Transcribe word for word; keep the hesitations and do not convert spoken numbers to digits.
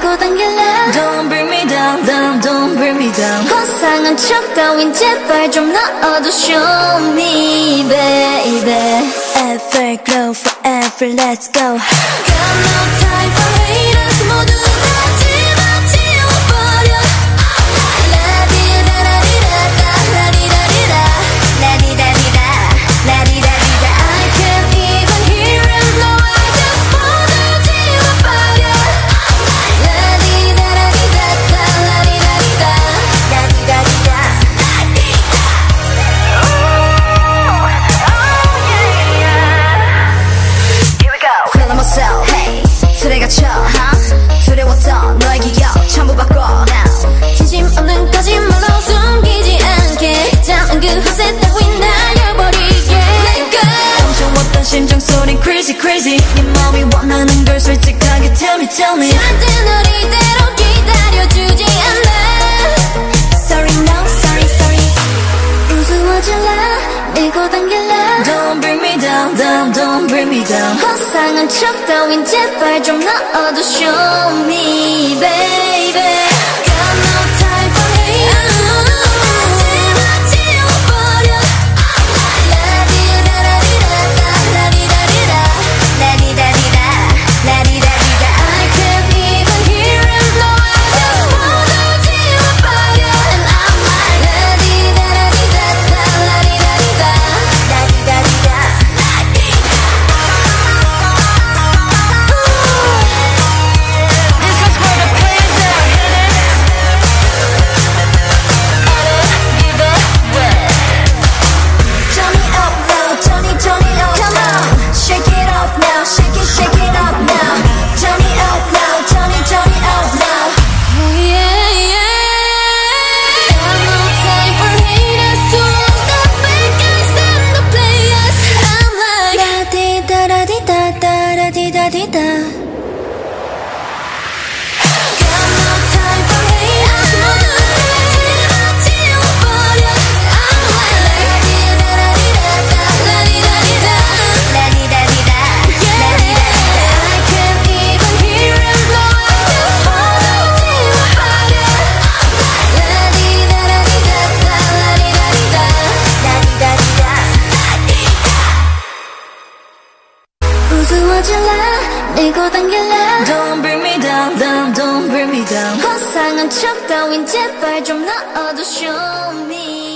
밀고 당길래 Don't bring me down, down, don't bring me down. 고상한 척 따윈 제발 좀 넣어도 show me baby. Everglow forever let's go. Got no time for haters. 모두 다 집어치워버려. 라디다라디다다 라디다디다 라디다디다 라디다디다. I can't even hear him. No, I just 모두 지워버려. 라디다라디다다 라디다디다 라디다디다 라디다. Oh yeah yeah. Here we go. Feeling myself. Hey. 틀에 갇혀. 두려웠던 너의 기억 전부 바꿔. 진심 없는 거짓말로 숨기지 않게 작은 그 헛새 따윈 날려버리게. Let go. 멈춰왔던 심장 소린 crazy crazy. 네 마음이 원하는 걸 솔직하게 tell me tell me. 절대 널 이대로 기다려주지 않아. Sorry no sorry sorry. 우스워질라 밀고 당길라 Don't bring me down down don't bring me down. 고상한 척 따윈 제발 좀 넣어도 show me baby. Got no time for haters. 집어치워버려. 라디다라디다다 라디다디다 라디다디다 라디다디다. I can't even hear him. No, I just 모두 지워버려. And I'm like 라디다라디다다 라디다디다 라디다디다 라디다. This is for the players that hit it. Give it away. Turn me up now, turn it, turn it up. Come on, shake it up now, shake it, shake it up now. Turn it up now, turn it, turn it up now. Oh yeah yeah. Got no time for haters. To all the bad guys and the players. I'm like 라디다라디다다라디다디다. got no time for haters. 모두 다 집어치워버려. I'm like 라디다라디다다 라디다디다 라디다디다 라디다디다. I can't even hear him. No, I just 모두 지워버려. 라디다라디다다 라디다디다 라디다디다 라디다. 우스워질라 밀고 당길라 Don't bring me down down don't bring me down. 고상한 척 따윈 제발 좀 넣어도 show me